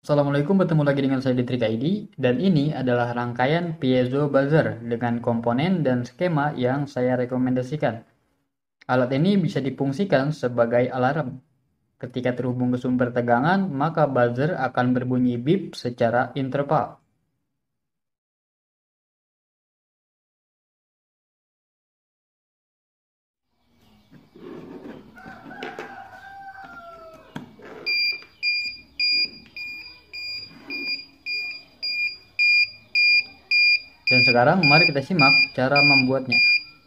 Assalamualaikum, bertemu lagi dengan saya Ditrik ID, dan ini adalah rangkaian piezo buzzer dengan komponen dan skema yang saya rekomendasikan. Alat ini bisa difungsikan sebagai alarm. Ketika terhubung ke sumber tegangan, maka buzzer akan berbunyi bip secara interval. Dan sekarang mari kita simak cara membuatnya.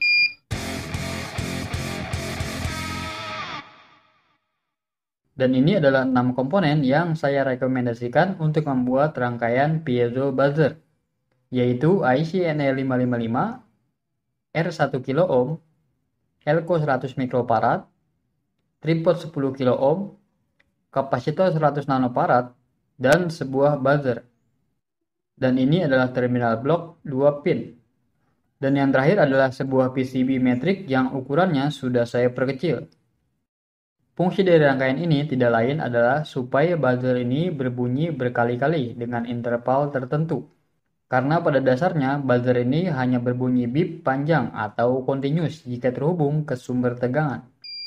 Dan ini adalah 6 komponen yang saya rekomendasikan untuk membuat rangkaian piezo buzzer, yaitu IC NE555, R1 kilo ohm, Elco 100 mikrofarad, tripod 10 kilo ohm, kapasitor 100 nanofarad, dan sebuah buzzer. Dan ini adalah terminal blok 2 pin. Dan yang terakhir adalah sebuah PCB metrik yang ukurannya sudah saya perkecil. Fungsi dari rangkaian ini tidak lain adalah supaya buzzer ini berbunyi berkali-kali dengan interval tertentu. Karena pada dasarnya buzzer ini hanya berbunyi bip panjang atau continuous jika terhubung ke sumber tegangan.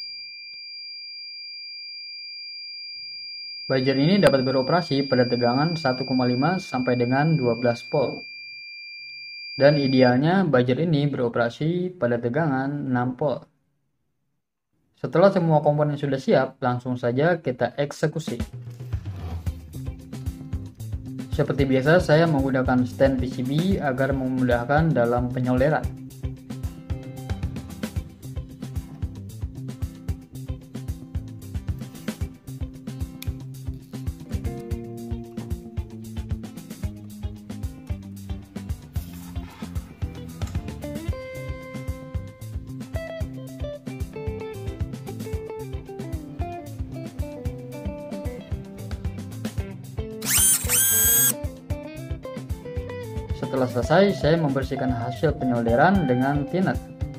Buzzer ini dapat beroperasi pada tegangan 1,5 sampai dengan 12 volt. Dan idealnya buzzer ini beroperasi pada tegangan 6 volt. Setelah semua komponen sudah siap, langsung saja kita eksekusi. Seperti biasa, saya menggunakan stand PCB agar memudahkan dalam penyolderan. Setelah selesai, saya membersihkan hasil penyolderan dengan thinner.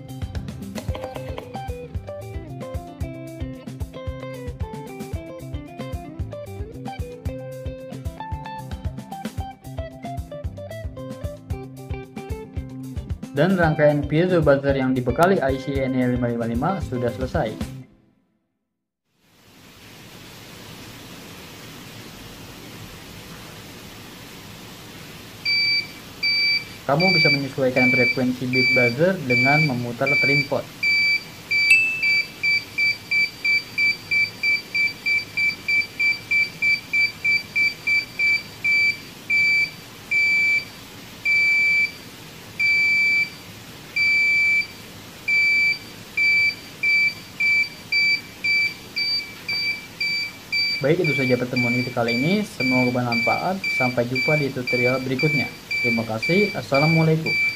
Dan rangkaian piezo buzzer yang dibekali IC NE555 sudah selesai. Kamu bisa menyesuaikan frekuensi bit buzzer dengan memutar tripod. Baik, itu saja pertemuan kita kali ini. Semoga bermanfaat. Sampai jumpa di tutorial berikutnya. Terima kasih. Assalamualaikum.